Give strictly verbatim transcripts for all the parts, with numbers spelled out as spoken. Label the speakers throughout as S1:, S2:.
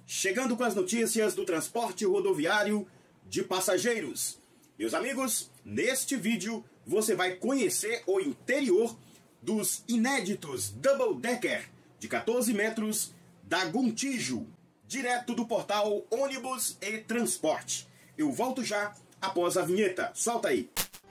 S1: chegando com as notícias do transporte rodoviário de passageiros. Meus amigos, neste vídeo você vai conhecer o interior dos inéditos Double Decker de quatorze metros da Gontijo, direto do portal Ônibus e Transporte. Eu volto já após a vinheta. Solta aí!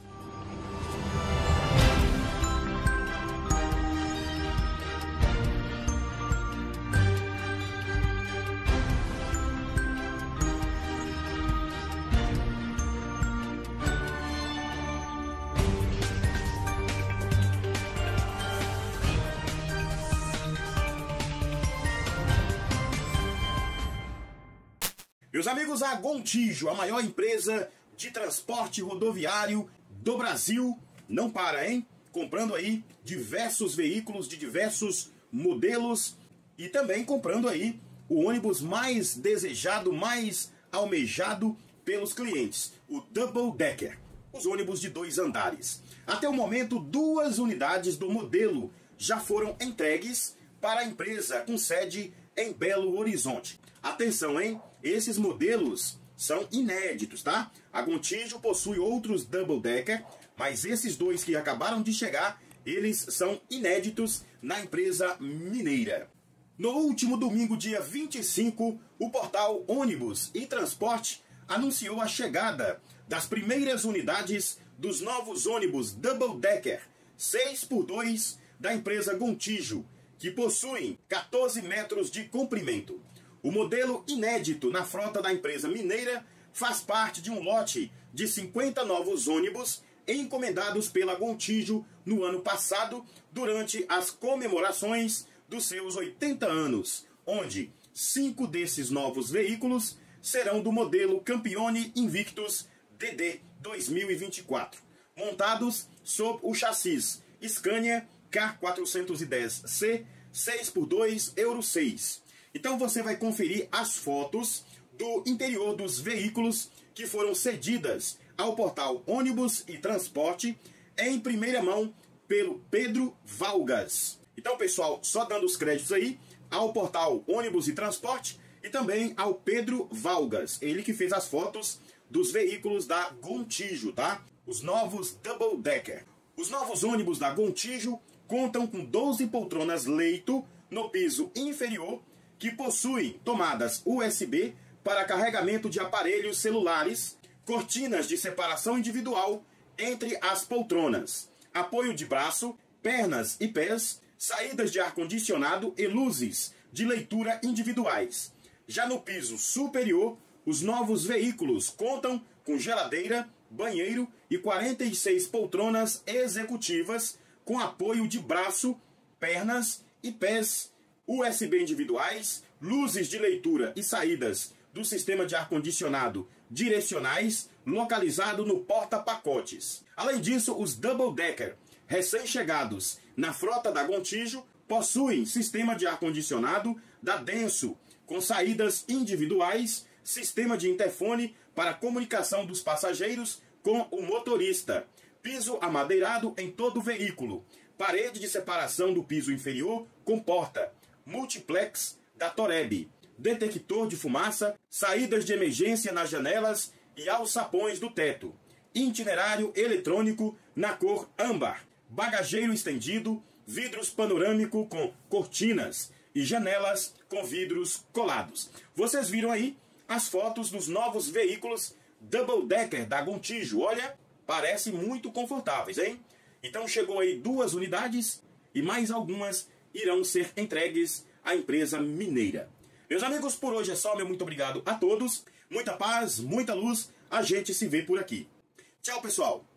S1: Meus amigos, a Gontijo, a maior empresa de transporte rodoviário do Brasil, não para, hein? Comprando aí diversos veículos de diversos modelos e também comprando aí o ônibus mais desejado, mais almejado pelos clientes, o Double Decker, os ônibus de dois andares. Até o momento, duas unidades do modelo já foram entregues para a empresa com sede em Belo Horizonte. Atenção, hein? Esses modelos são inéditos, tá? A Gontijo possui outros Double Decker, mas esses dois que acabaram de chegar, eles são inéditos na empresa mineira. No último domingo, dia vinte e cinco, o portal Ônibus e Transporte anunciou a chegada das primeiras unidades dos novos ônibus Double Decker seis por dois da empresa Gontijo, que possuem quatorze metros de comprimento. O modelo inédito na frota da empresa mineira faz parte de um lote de cinquenta novos ônibus encomendados pela Gontijo no ano passado, durante as comemorações dos seus oitenta anos, onde cinco desses novos veículos serão do modelo Campione Invictus D D dois mil e vinte e quatro, montados sob o chassis Scania K quatrocentos e dez C seis por dois Euro seis. Então você vai conferir as fotos do interior dos veículos que foram cedidas ao portal Ônibus e Transporte em primeira mão pelo Pedro Valgas. Então, pessoal, só dando os créditos aí ao portal Ônibus e Transporte e também ao Pedro Valgas, ele que fez as fotos dos veículos da Gontijo, tá? Os novos Double Decker. Os novos ônibus da Gontijo contam com doze poltronas leito no piso inferior, que possuem tomadas U S B para carregamento de aparelhos celulares, cortinas de separação individual entre as poltronas, apoio de braço, pernas e pés, saídas de ar-condicionado e luzes de leitura individuais. Já no piso superior, os novos veículos contam com geladeira, banheiro e quarenta e seis poltronas executivas com apoio de braço, pernas e pés, U S B individuais, luzes de leitura e saídas do sistema de ar-condicionado direcionais, localizado no porta-pacotes. Além disso, os Double Decker, recém-chegados na frota da Gontijo, possuem sistema de ar-condicionado da Denso, com saídas individuais, sistema de interfone para comunicação dos passageiros com o motorista, piso amadeirado em todo o veículo, parede de separação do piso inferior com porta, multiplex da Toreb, detector de fumaça, saídas de emergência nas janelas e alçapões do teto, itinerário eletrônico na cor âmbar, bagageiro estendido, vidros panorâmico com cortinas e janelas com vidros colados. Vocês viram aí as fotos dos novos veículos Double Decker da Gontijo. Olha, parece muito confortáveis, hein? Então chegou aí duas unidades e mais algumas irão ser entregues à empresa mineira. Meus amigos, por hoje é só. Meu muito obrigado a todos. Muita paz, muita luz. A gente se vê por aqui. Tchau, pessoal.